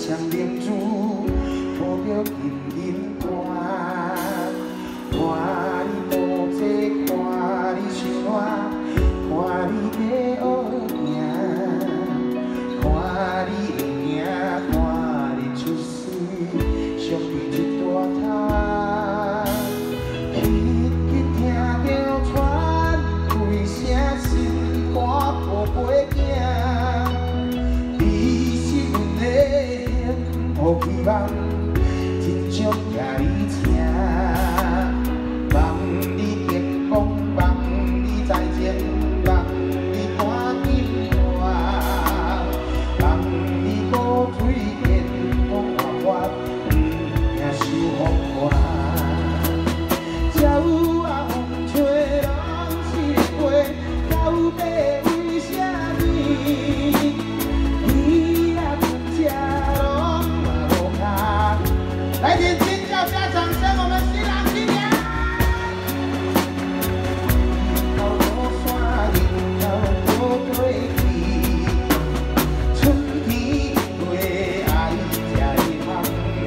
双明珠，抱着紧紧看，看你无济，看你想我，看你要学行，看你会行，看你出世，上对一大摊，轻轻听着喘气声，心肝抱袂行。 无希望，真想听你请，望你健康，望你在前，望你赶紧大，望你高水健康活活，命受风寒。鸟啊，风吹拢是飞，到底为什么？ 来点尖叫加掌声，我们新郎新娘。头多山，日头多对比，春天对爱吃一行，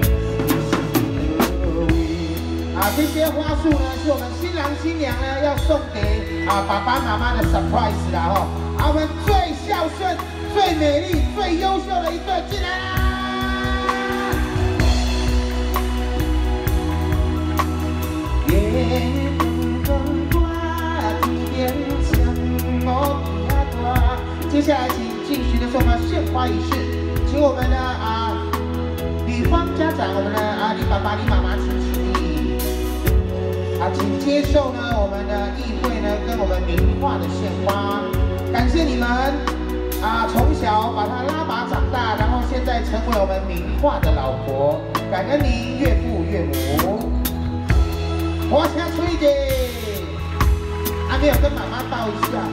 这些花束呢，是我们新郎新娘呢要送给爸爸妈妈的 surprise 啦吼。我们最孝顺、最美丽、最优秀的一对进来啦！ 接下来，请进行的是我们献花仪式，请我们的女方家长，我们的李爸爸、李妈妈，请请接受呢我们的议会呢跟我们名画的献花，感谢你们从小把她拉拔长大，然后现在成为我们名画的老婆，感恩您岳父岳母。 我想吹姐，没有跟妈妈抱一下。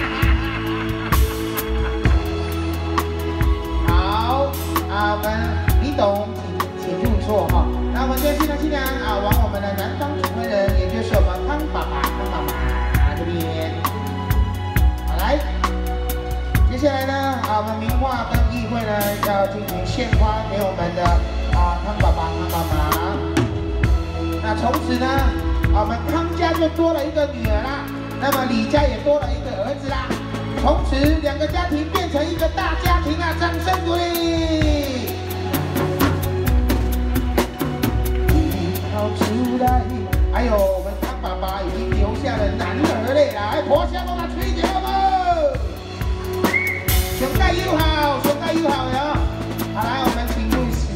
好，我们李董，请入座哈。那我们现在新郎新娘往我们的男方主婚人，也就是我们康爸爸、康妈妈这边。好，来，接下来呢，我们名画跟议会呢要进行献花给我们的康爸爸、康妈妈。那从此呢。 我们康家就多了一个女儿啦，那么李家也多了一个儿子啦，从此两个家庭变成一个大家庭啊！掌声鼓励。出来，还有我们康爸爸已经流下了男儿泪啦！哎，婆媳帮他吹一下好不？上盖友好，上盖友好哟！好，来我们请入席。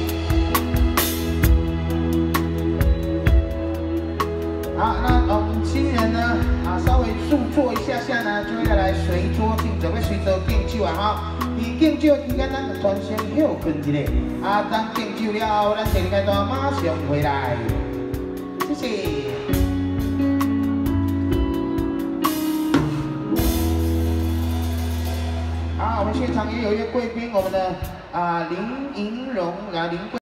好，那我们新人呢，稍微驻坐一下下呢，就会来随桌敬酒，要随桌敬酒啊哈。伊敬酒期间，咱就专心休困一下。当敬酒了后，咱第二阶段马上回来。谢谢。好，我们现场也有一位贵宾，我们的林莹蓉林贵。